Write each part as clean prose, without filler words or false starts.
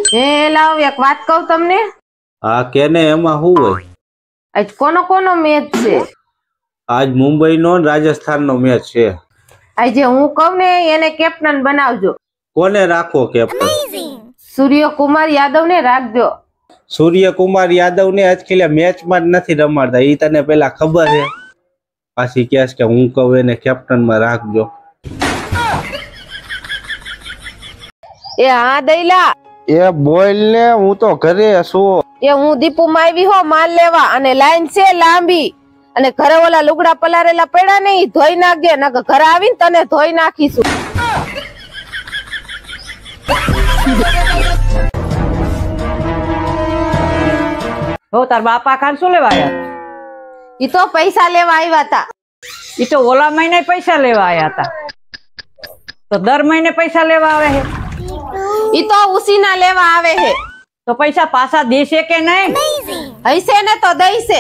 એ લાવ એક વાત કહું તમને. હા કેને, એમાં શું હોય? આજ કોનો મેચ છે? આજ મુંબઈ નો રાજસ્થાન નો મેચ છે. આજે હું કહું ને એને કેપ્ટન બનાવજો. કોને રાખો કેપ્ટન? સૂર્યકુમાર યાદવ ને રાખજો. સૂર્યકુમાર યાદવ ને આજકાલ મેચ માં જ નથી રમાડતા, ઈ તને પેલા ખબર છે? પાછી કહેશ કે હું કહું એને કેપ્ટન માં રાખજો. એ હા દઈલા, એ બોલ ને, હું તો ઘરે છું. એ હું દીપુ માં આવી હો માલ લેવા, અને લાઈન છે લાંબી, અને ઘરે ઓલા લુગડા પલારેલા પડ્યા ને ઈ ધોઈ નાખજે, નકર ઘરે આવીને તને ધોઈ નાખીશું. હો તાર બાપા કાલ શું લેવા આવ્યા? ઈ તો પૈસા લેવા આવ્યા હતા. ઈ તો ઓલા મહિને પૈસા લેવા આવ્યા હતા. તો દર મહિને પૈસા લેવા આવે છે? ઈ તો ઉસીના લેવા આવે છે. તો પૈસા પાછા દેશે કે નહીં? હૈસે ને તો દઈશે.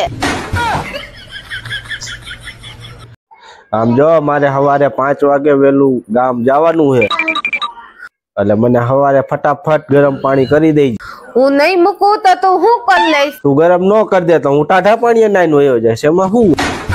આમ જો, મારે સવારે 5 વાગે વેલું ગામ જવાનું છે, એટલે મને સવારે ફટાફટ ગરમ પાણી કરી દેજે. હું નહીં મૂકું તો તું હું કરી લઈશ? તું ગરમ ન કરી દે તો હું ટાઢા પાણીએ નાઈને વયો જઈશ, એમાં શું?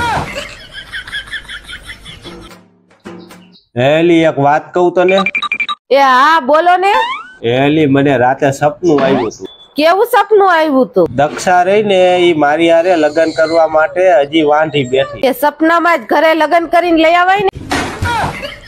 હેલી એક વાત કહું તને? એ હા બોલો ને. હેલી, મને રાતે સપનું આવ્યું હતું. કેવું સપનું આવ્યું તું? દક્ષા રહી ને, ઈ મારી હારે લગ્ન કરવા માટે હજી વાંઢી બેઠી. એ સપનામાં જ ઘરે લગ્ન કરીને લઈ આવાય ને.